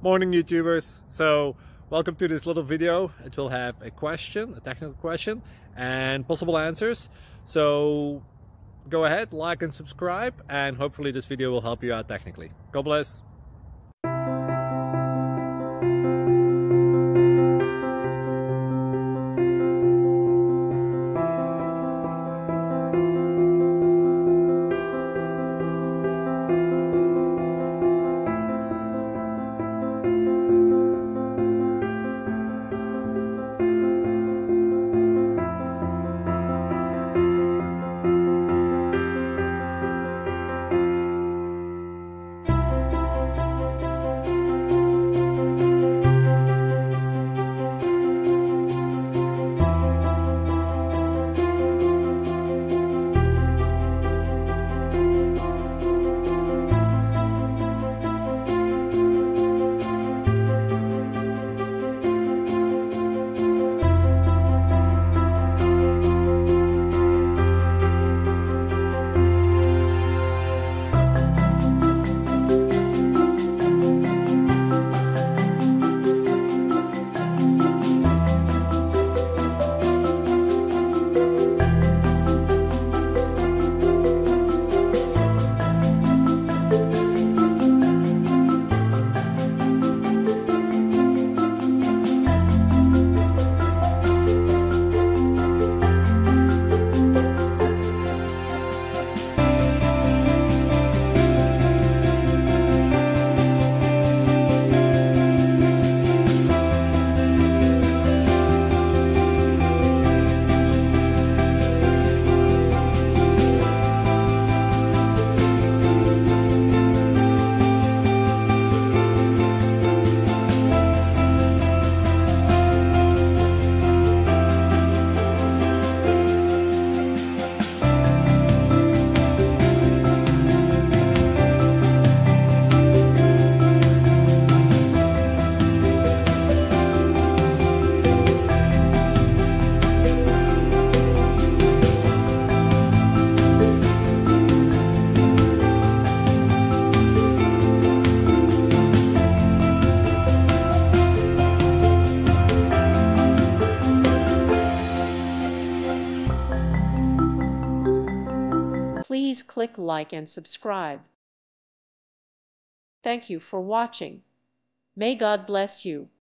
morning, YouTubers. So welcome to this little video. It will have a question, a technical question, and possible answers. So go ahead, like and subscribe, and hopefully this video will help you out technically. God bless. Please click like and subscribe. Thank you for watching. May God bless you.